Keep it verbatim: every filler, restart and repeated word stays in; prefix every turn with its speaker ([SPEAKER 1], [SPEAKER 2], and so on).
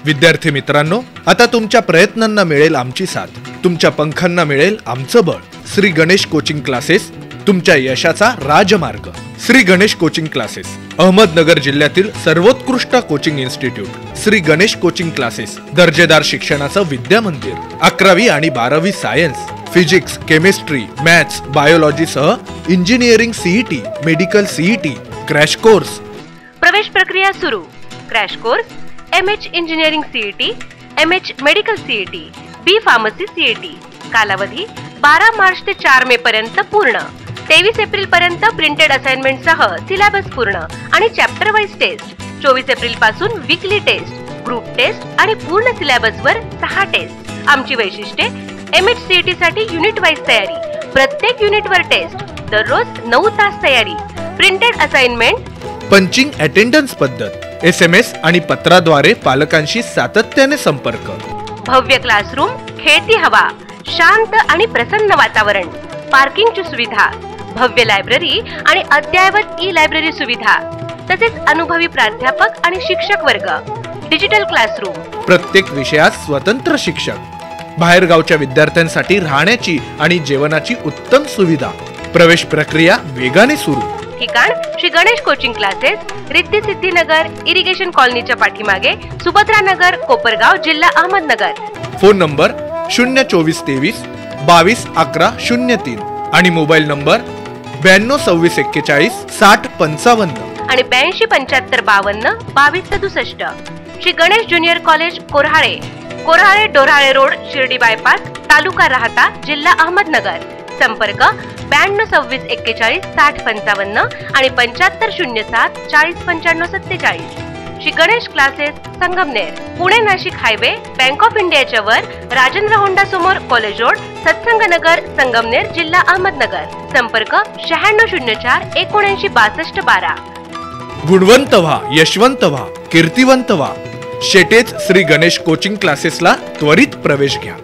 [SPEAKER 1] विद्यार्थी मित्रांनो, आता तुमच्या प्रयत्नांना मिळेल आमची साथ, तुमच्या पंखांना मिळेल आमचं बळ। श्री गणेश कोचिंग क्लासेस, तुमच्या यशाचा राजमार्ग। श्री गणेश कोचिंग क्लासेस, अहमदनगर जिल्ह्यातील सर्वोत्कृष्ट coaching institute. Shri Ganesh coaching classes, दर्जेदार शिक्षणाचं विद्या मंदिर। अकरावी आणि बारावी science, physics, chemistry, maths, biology सह engineering, CET, medical CET, crash course.
[SPEAKER 2] प्रवेश प्रक्रिया सुरू। Crash course M H engineering CET, M H medical CET, B pharmacy CET. कालावधी बारा मार्च ते चार मे पर्यंत पूर्ण। तेवीस एप्रिल पर्यंत प्रिंटेड असाइनमेंट सह सिलेबस पूर्ण आणि चॅप्टर वाइज टेस्ट। चोवीस एप्रिल पासून वीकली टेस्ट, ग्रुप टेस्ट आणि पूर्ण सिलेबस वर सहा टेस्ट। आमची वैशिष्ट्ये: एम एच सीईटी साठी युनिट वाइज तयारी, प्रत्येक युनिट वर टेस्ट, दररोज नऊ तास तयारी, प्रिंटेड असाइनमेंट,
[SPEAKER 1] पंचिंग अटेंडन्स पद्धत, एस एम एस आणि पत्राद्वारे पालकांशी सातत्याने संपर्क।
[SPEAKER 2] भव्य क्लासरूम, खेळती हवा, शांत आणि प्रसन्न वातावरण, पार्किंगची सुविधा, भव्य लायब्ररी आणि अद्ययावत ई लायब्ररी सुविधा, तसेच अनुभवी प्राध्यापक आणि शिक्षक वर्ग, डिजिटल क्लासरूम,
[SPEAKER 1] प्रत्येक विषयात स्वतंत्र शिक्षक, बाहेरगावच्या विद्यार्थ्यांसाठी राहण्याची आणि जेवणाची उत्तम सुविधा। प्रवेश प्रक्रिया वेगाने सुरू।
[SPEAKER 2] ठिकाण: Shri Ganesh coaching classes, Riddhi Siddhinagar, irrigation कॉलनीच्या पाठीमागे, सुभद्रा नगर, कोपरगाव, जिल्हा अहमदनगर।
[SPEAKER 1] फोन नंबर शून्य चोवीस तेवीस बावीस अकरा शून्य तीन आणि मोबाईल नंबर ब्याण्णव सव्वीस एक्केचाळीस साठ पंचावन्न
[SPEAKER 2] आणि ब्याऐंशी पंच्याहत्तर बावन्न बावीस सदुसष्ट। Shri Ganesh junior college, Korhale, Korhale Dorale road, Shirdi bypass, taluka Rahata, जिल्हा अहमदनगर। संपर्क ब्याण्णव सव्वीस एक्केचाळीस साठ पंचावन्न आणि पंच्याहत्तर शून्य सात चाळीस पंच्याण्णव सत्तेचाळीस। Shri Ganesh classes, Sangamner, Pune Nashik highway, bank of इंडियाच्या वर, राजेंद्र होंडा समोर, कॉलेज रोड, सत्संग नगर, संगमनेर, जिल्हा अहमदनगर। संपर्क शहाण्णव शून्य चार एकोणऐंशी बासष्ट बारा।
[SPEAKER 1] गुणवंत व्हा, यशवंत व्हा, कीर्तिवंत व्हा। शेटेच श्री गणेश कोचिंग क्लासेसला त्वरित प्रवेश घ्या।